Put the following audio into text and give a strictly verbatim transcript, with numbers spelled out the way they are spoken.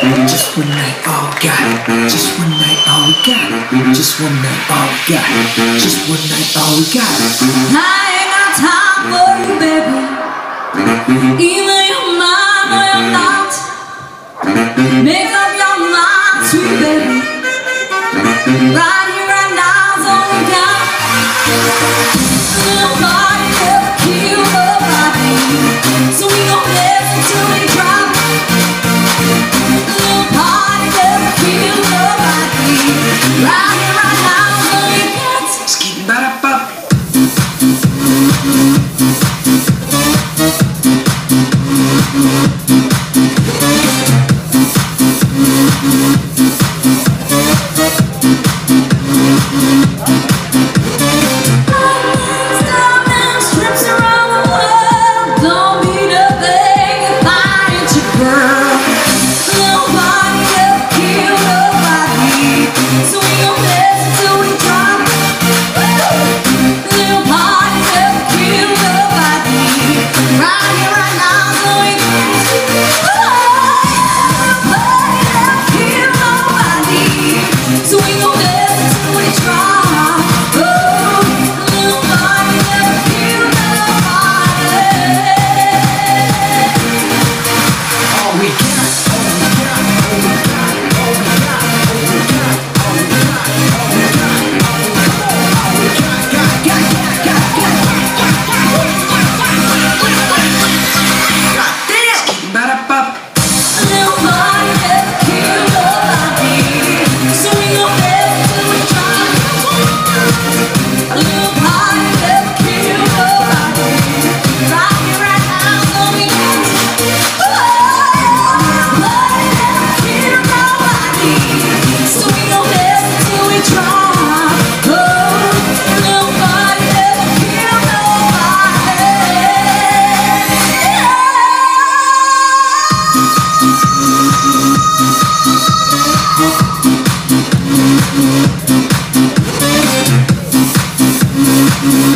Just one night, all we got. Just one night, all we got. Just one night, all we got. Just one night, all we got. I ain't got time for you, baby. Either you're mine or you're not. Make up your mind, sweet baby. Right here, right now is all we got. Nobody ever killed nobody, so we gon' dance until we drop. Nobody ever killed nobody. Right here, right now is all we got. Skip that up. Mm-hmm.